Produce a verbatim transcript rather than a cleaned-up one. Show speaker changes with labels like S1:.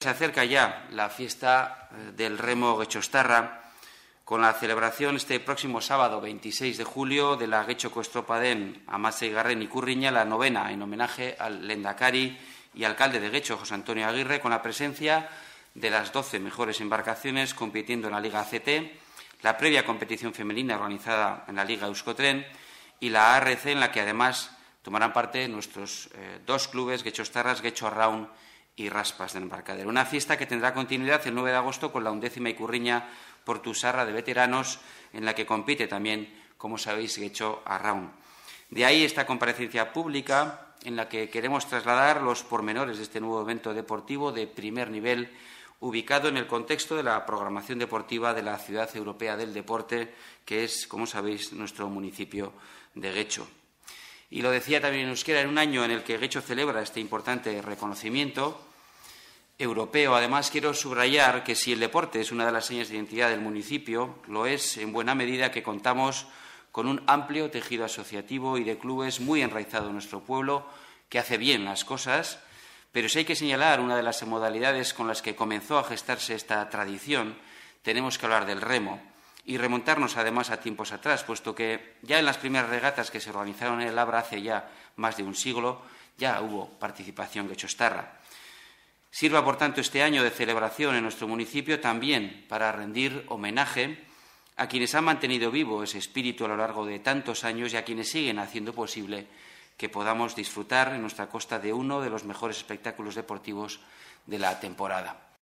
S1: Se acerca ya la fiesta del remo Getxostarra con la celebración este próximo sábado veintiséis de julio de la Getxoko Estropaden Amaseigarren Ikurriña, la novena, en homenaje al Lehendakari y alcalde de Getxo, José Antonio Aguirre, con la presencia de las doce mejores embarcaciones compitiendo en la Liga C T, la previa competición femenina organizada en la Liga Euskotren y la A R C, en la que además tomarán parte nuestros eh, dos clubes, Getxostarras, Getxo Arraun y Raspas del Embarcadero. Una fiesta que tendrá continuidad el nueve de agosto con la undécima Ikurriña Portusarra de veteranos, en la que compite también, como sabéis, Getxo Arraun. De ahí esta comparecencia pública en la que queremos trasladar los pormenores de este nuevo evento deportivo de primer nivel, ubicado en el contexto de la programación deportiva de la Ciudad Europea del Deporte, que es, como sabéis, nuestro municipio de Getxo. Y lo decía también en euskera, en un año en el que Getxo celebra este importante reconocimiento europeo. Además, quiero subrayar que si el deporte es una de las señas de identidad del municipio, lo es en buena medida que contamos con un amplio tejido asociativo y de clubes muy enraizado en nuestro pueblo, que hace bien las cosas. Pero si hay que señalar una de las modalidades con las que comenzó a gestarse esta tradición, tenemos que hablar del remo y remontarnos además a tiempos atrás, puesto que ya en las primeras regatas que se organizaron en el Abra hace ya más de un siglo, ya hubo participación getxostarra. Sirva, por tanto, este año de celebración en nuestro municipio también para rendir homenaje a quienes han mantenido vivo ese espíritu a lo largo de tantos años y a quienes siguen haciendo posible que podamos disfrutar en nuestra costa de uno de los mejores espectáculos deportivos de la temporada.